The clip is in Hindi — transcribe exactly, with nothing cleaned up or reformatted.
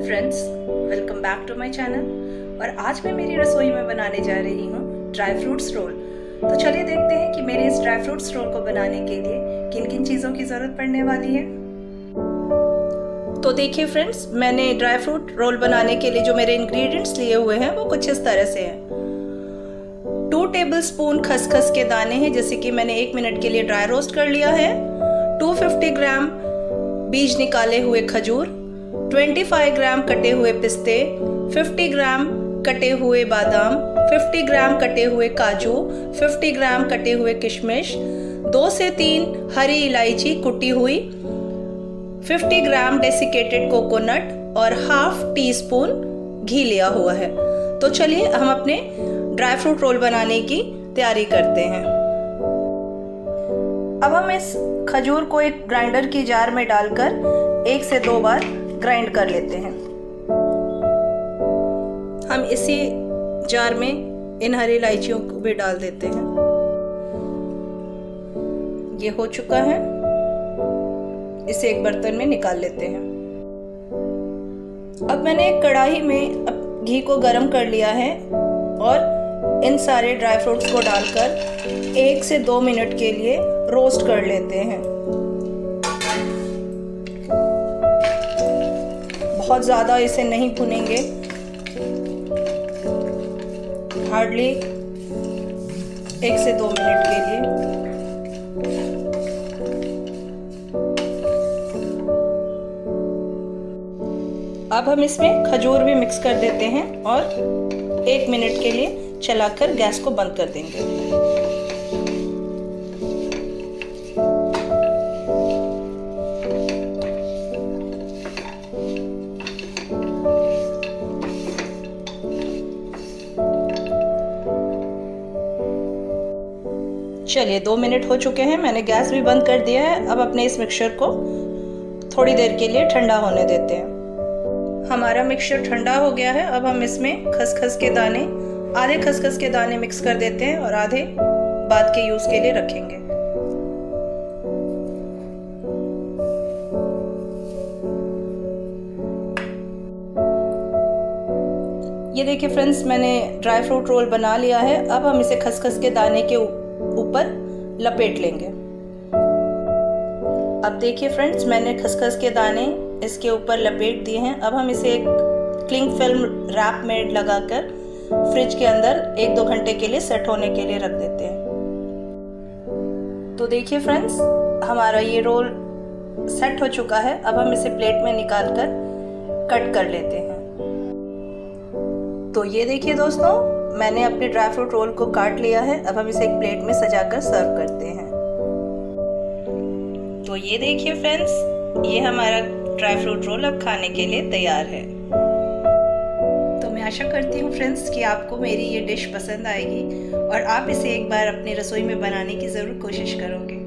Hello friends, welcome back to my channel. और आज मैं मेरी रसोई में बनाने जा रही हूँ ड्राई फ्रूट्स रोल। तो चलिए देखते हैं कि मेरे इस ड्राई फ्रूट्स रोल को बनाने के लिए किन किन चीज़ों की ज़रूरत पड़ने वाली है। तो देखिए फ्रेंड्स, मैंने ड्राई फ्रूट रोल बनाने के लिए जो मेरे इंग्रेडिएंट्स लिए हुए हैं वो कुछ इस तरह से हैं। टू टेबल स्पून खसखस के दाने हैं, जैसे कि मैंने एक मिनट के लिए ड्राई रोस्ट कर लिया है। टू फिफ्टी ग्राम बीज निकाले हुए खजूर, पच्चीस ग्राम कटे हुए पिस्ते, पचास ग्राम कटे हुए बादाम, पचास ग्राम कटे हुए काजू, पचास ग्राम कटे हुए किशमिश, दो से तीन हरी इलायची कुटी हुई, पचास ग्राम डेसिकेटेड कोकोनट और हाफ टी स्पून घी लिया हुआ है। तो चलिए हम अपने ड्राई फ्रूट रोल बनाने की तैयारी करते हैं। अब हम इस खजूर को एक ग्राइंडर की जार में डालकर एक से दो बार ग्राइंड कर लेते हैं। हम इसी जार में इन हरी इलायचियों को भी डाल देते हैं। ये हो चुका है, इसे एक बर्तन में निकाल लेते हैं। अब मैंने एक कढ़ाई में घी को गरम कर लिया है और इन सारे ड्राई फ्रूट्स को डालकर एक से दो मिनट के लिए रोस्ट कर लेते हैं। बहुत ज़्यादा इसे नहीं भुनेंगे, हार्डली एक से दो मिनट के लिए। अब हम इसमें खजूर भी मिक्स कर देते हैं और एक मिनट के लिए चलाकर गैस को बंद कर देंगे। चलिए दो मिनट हो चुके हैं, मैंने गैस भी बंद कर दिया है। अब अपने इस मिक्सचर को थोड़ी देर के लिए ठंडा होने देते हैं। हमारा मिक्सचर ठंडा हो गया है। अब हम इसमें खसखस के दाने, आधे खसखस के दाने मिक्स कर देते हैं और आधे बाद के यूज के लिए रखेंगे। ये देखिए फ्रेंड्स, मैंने ड्राई फ्रूट रोल बना लिया है। अब हम इसे खसखस के दाने के ऊपर लपेट लेंगे। अब देखिए फ्रेंड्स, मैंने खसखस के दाने इसके ऊपर लपेट दिए हैं। अब हम इसे एक क्लिंग फिल्म रैप में लगाकर फ्रिज के अंदर एक दो घंटे के लिए सेट होने के लिए रख देते हैं। तो देखिए फ्रेंड्स, हमारा ये रोल सेट हो चुका है। अब हम इसे प्लेट में निकालकर कट कर लेते हैं। तो ये देखिए दोस्तों, मैंने अपने ड्राई फ्रूट रोल को काट लिया है। अब हम इसे एक प्लेट में सजाकर सर्व करते हैं। तो ये देखिए फ्रेंड्स, ये हमारा ड्राई फ्रूट रोल अब खाने के लिए तैयार है। तो मैं आशा करती हूँ फ्रेंड्स कि आपको मेरी ये डिश पसंद आएगी और आप इसे एक बार अपनी रसोई में बनाने की ज़रूर कोशिश करोगे।